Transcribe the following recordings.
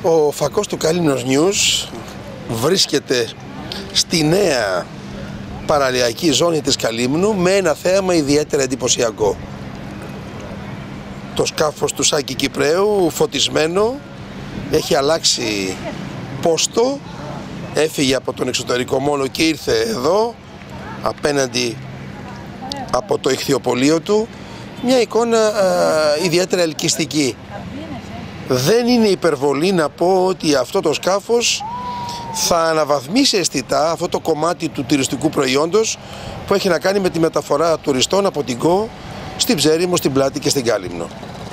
Ο φακός του Καλύμνος News βρίσκεται στη νέα παραλιακή ζώνη της Καλύμνου με ένα θέαμα ιδιαίτερα εντυπωσιακό. Το σκάφος του Σάκη Κυπραίου, φωτισμένο, έχει αλλάξει πόστο, έφυγε από τον εξωτερικό μόλο και ήρθε εδώ απέναντι από το ηχθειοπωλείο του. Μια εικόνα ιδιαίτερα ελκυστική. Δεν είναι υπερβολή να πω ότι αυτό το σκάφος θα αναβαθμίσει αισθητά αυτό το κομμάτι του τουριστικού προϊόντος που έχει να κάνει με τη μεταφορά τουριστών από την ΚΟ στην Ψέριμο, στην Πλάτη και στην Κάλυμνο.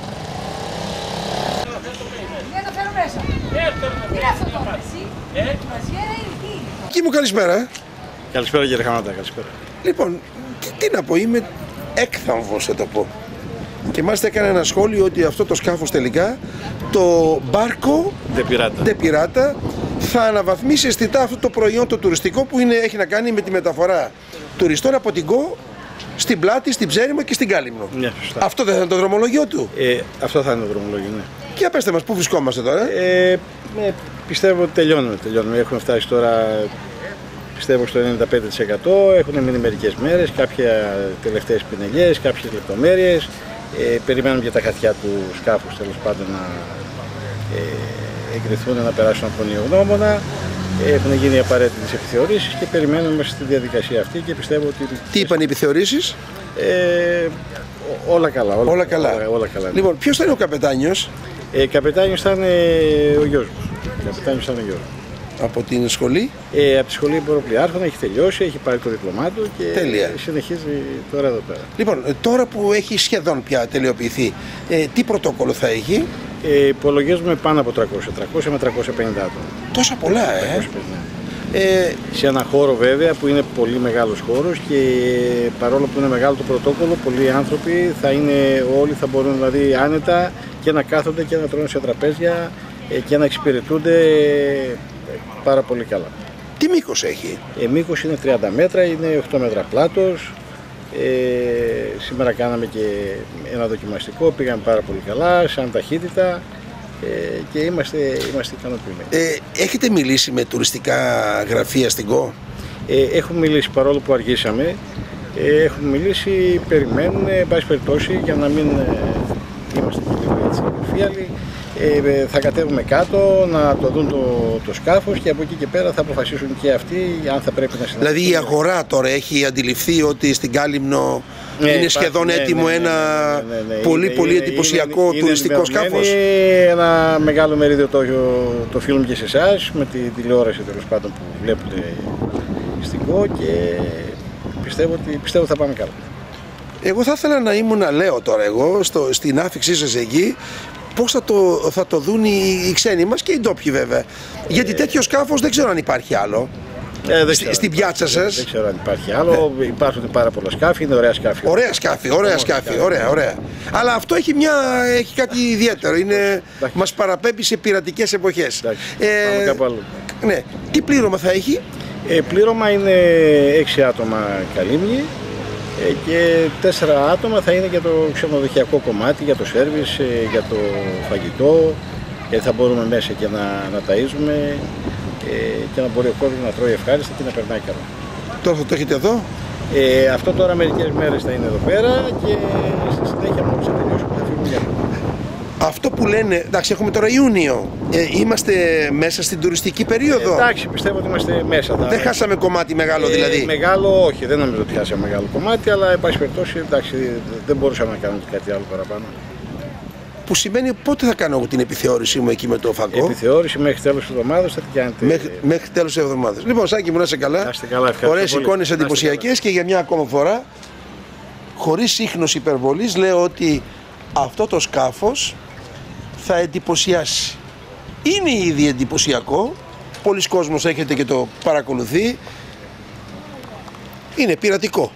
Εκεί μου καλησπέρα. Καλησπέρα κύριε Χαμάτα, καλησπέρα. Λοιπόν, τι να πω, είμαι έκθαμβος θα το πω. Και μάλιστα έκανε ένα σχόλιο ότι αυτό το σκάφος τελικά, το μπάρκο Ντε Πειράτα, θα αναβαθμίσει αισθητά αυτό το προϊόν το τουριστικό που έχει να κάνει με τη μεταφορά τουριστών από την ΚΟ στην Πλάτη, στην Ψέριμο και στην Κάλυμνο. Ναι, αυτό δεν θα είναι το δρομολογιό του? Αυτό θα είναι το δρομολόγιο, ναι. Και πέστε μας, πού βρισκόμαστε τώρα? Πιστεύω ότι τελειώνουμε. Έχουμε φτάσει τώρα, πιστεύω, στο 95%. Έχουν μείνει μερικές μέρες, κάποια τελευταίες πινελιές, κάποιες λεπτομέρειες. Περιμένουμε και τα χαρτιά του σκάφους, τέλος πάντων, να εγκριθούν, να περάσουν από τον ιογνώμονα. Έχουν γίνει οι απαραίτητες επιθεωρήσεις και περιμένουμε στη διαδικασία αυτή και πιστεύω ότι... Τι είπαν οι επιθεωρήσεις? Όλα καλά. Όλα καλά. Λοιπόν, ποιος θα είναι ο καπετάνιος? Καπετάνιος θα είναι ο γιος μου. Από την σχολή? Από τη σχολή Μποροπλιάρχων, έχει τελειώσει, έχει πάρει το διπλωμά του και τέλεια. Συνεχίζει τώρα εδώ πέρα. Λοιπόν, τώρα που έχει σχεδόν πια τελειοποιηθεί, τι πρωτόκολλο θα έχει? Υπολογίζουμε πάνω από 300 με 350 άτομα. Τόσα πολλά, 350. Σε ένα χώρο βέβαια που είναι πολύ μεγάλος χώρος και παρόλο που είναι μεγάλο το πρωτόκολλο, πολλοί άνθρωποι όλοι θα μπορούν δηλαδή άνετα και να κάθονται και να τρώνε σε τραπέζια και να εξυπηρετούνται πάρα πολύ καλά. Τι μήκος έχει? Μήκος είναι 30 μέτρα, είναι 8 μέτρα πλάτος. Σήμερα κάναμε και ένα δοκιμαστικό, πήγαμε πάρα πολύ καλά, σαν ταχύτητα και είμαστε ικανοποιημένοι. Έχετε μιλήσει με τουριστικά γραφεία στην ΚΟ? Έχουμε μιλήσει, παρόλο που αργήσαμε. Έχουμε μιλήσει, περιμένουν, εν πάση περιπτώσει, για να μην είμαστε και λίγο έτσι αμφίαλοι. Θα κατέβουμε κάτω να το δουν το σκάφος και από εκεί και πέρα θα αποφασίσουν και αυτοί αν θα πρέπει να συνεχίσουν. Δηλαδή η αγορά τώρα έχει αντιληφθεί ότι στην Κάλυμνο είναι σχεδόν έτοιμο ένα πολύ εντυπωσιακό τουριστικό σκάφος? Ένα μεγάλο μερίδιο το οφείλουμε και σε εσάς με τη τηλεόραση τέλος πάντων που βλέπετε στην ΚΟ και πιστεύω θα πάμε καλά. Εγώ θα ήθελα να ήμουν, λέω τώρα εγώ, στην άφηξή σας εκεί, πώς θα το δουν οι ξένοι μας και οι ντόπιοι βέβαια. Γιατί τέτοιο σκάφος δεν ξέρω αν υπάρχει άλλο. Στην πιάτσα σας. Δεν ξέρω αν υπάρχει άλλο. Υπάρχουν πάρα πολλά σκάφη, είναι ωραία σκάφη. Ωραία σκάφη. Αλλά αυτό έχει κάτι ιδιαίτερο. Μας παραπέμπει σε πειρατικές εποχές. Πάμε κάπου άλλο. Ναι. Τι πλήρωμα θα έχει? Πλήρωμα είναι 6 άτομα Καλύμνη και 4 άτομα θα είναι για το ξενοδοχειακό κομμάτι, για το σέρβις, για το φαγητό, γιατί θα μπορούμε μέσα και να ταΐζουμε και να μπορεί ο κόσμος να τρώει ευχάριστα και να περνάει καλά. Τώρα θα το έχετε εδώ? Αυτό τώρα μερικές μέρες θα είναι εδώ πέρα και στη συνέχεια μόλις θα τελειώσουμε θα φύγουμε για αυτό που λένε, εντάξει, έχουμε τώρα Ιούνιο, είμαστε μέσα στην τουριστική περίοδο. Εντάξει, πιστεύω ότι είμαστε μέσα. Δεν χάσαμε κομμάτι μεγάλο δηλαδή? Μεγάλο όχι, δεν νομίζω ότι χάσαμε μεγάλο κομμάτι, αλλά εν πάση περιπτώσει εντάξει, δεν μπορούσαμε να κάνουμε και κάτι άλλο παραπάνω. Που σημαίνει πότε θα κάνω την επιθεώρησή μου εκεί με το φακό? Επιθεώρηση μέχρι τέλος της εβδομάδας θα την κάνετε. Μέχρι τέλος της εβδομάδας. Λοιπόν, Σάκη μου, να είσαι καλά. Να είστε καλά, ωραίες εικόνες εντυπωσιακές και για μια ακόμα φορά, χωρίς σύγχνωση υπερβολής, λέω ότι αυτό το σκάφος θα εντυπωσιάσει. Είναι ήδη εντυπωσιακό, πολλοί κόσμος έχετε και το παρακολουθεί, είναι πειρατικό.